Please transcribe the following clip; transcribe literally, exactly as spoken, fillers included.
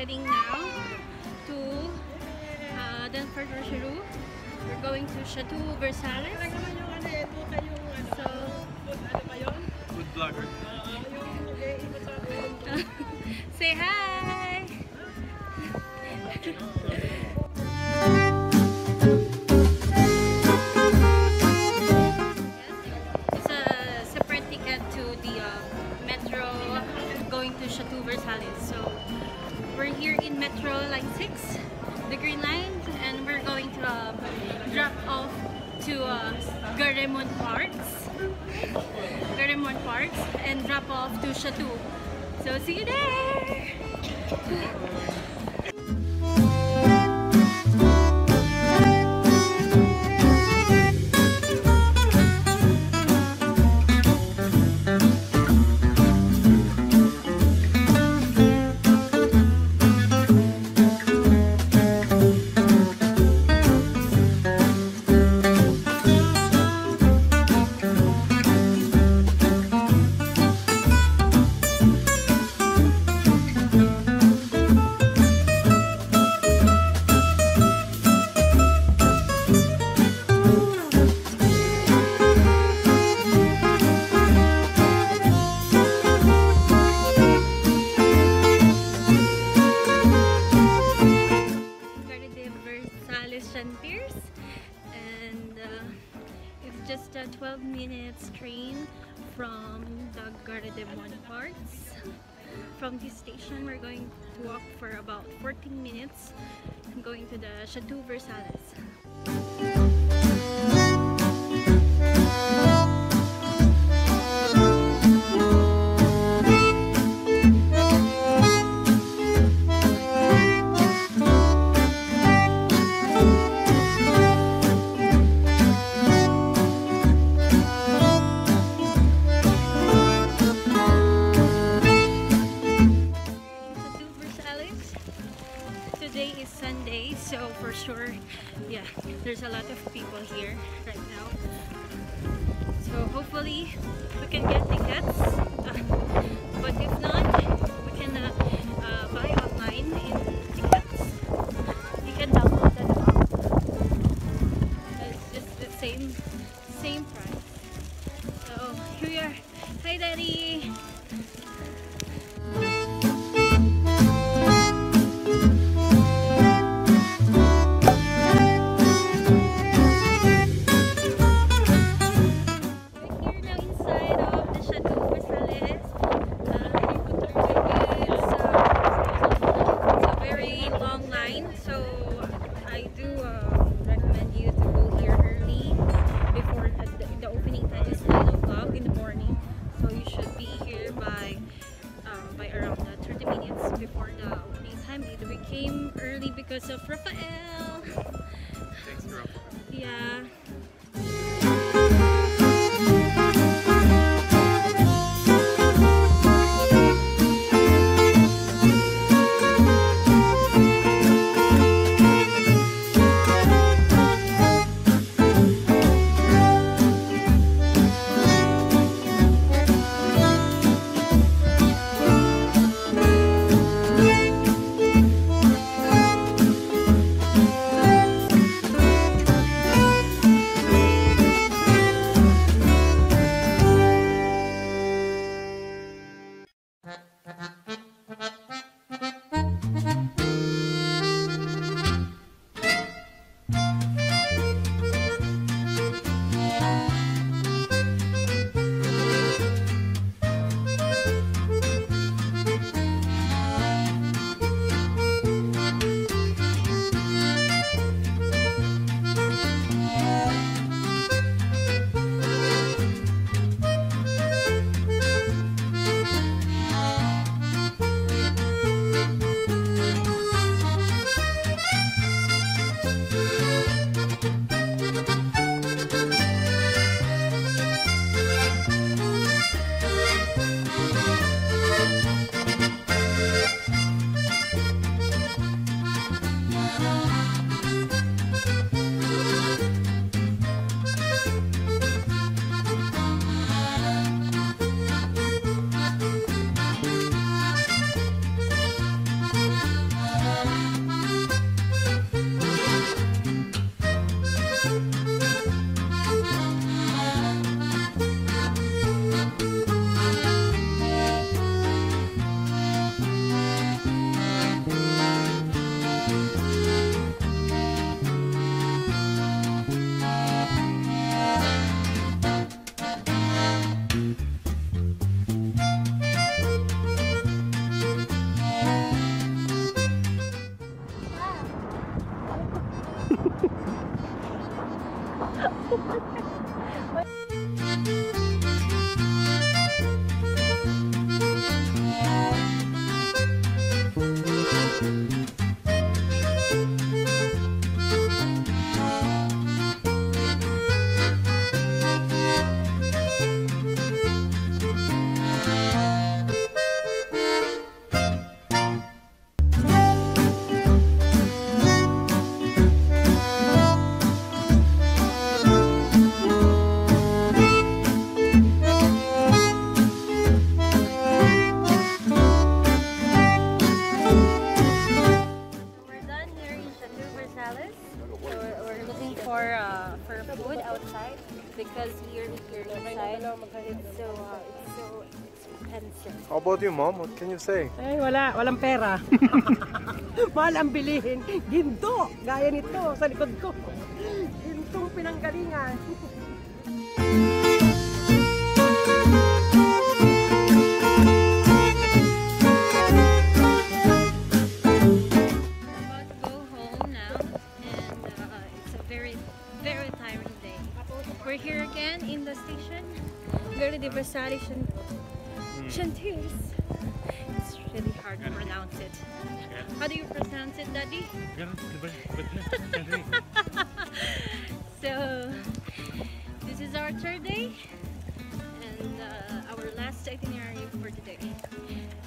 heading now to uh, then further Chateau. We're going to Chateau de Versailles. So, food vlogger. say hi! It's a separate ticket to the uh, metro going to Chateau de Versailles. So we're here in Metro Line six, the Green Line, and we're going to uh, drop off to uh, Garemont Parks, Garemont Parks, and drop off to Chateau. So see you there! And uh, it's just a twelve minutes train from the Garemont Parks. From this station, we're going to walk for about fourteen minutes, going to the Chateau de Versailles. Today is Sunday, so for sure, yeah, there's a lot of people here right now. So hopefully we can get tickets, uh, but if not, we can uh, uh, buy online in tickets. You can download that app. It's just the same, same price. So here we are. Hi, Daddy. Because of Rafael. Thanks, girl. Yeah. How about you, Mom? What can you say? Eh, wala. Walang pera. Mahal ang bilihin. Ginto. Gaya nito sa likod ko. Gintong pinanggalingan. About to go home now, and uh, it's a very, very tiring day. We're here again in the station, Chateu de Versailles, Chateau. It's really hard to pronounce it. How do you pronounce it, Daddy? So, this is our third day and uh, our last itinerary for today.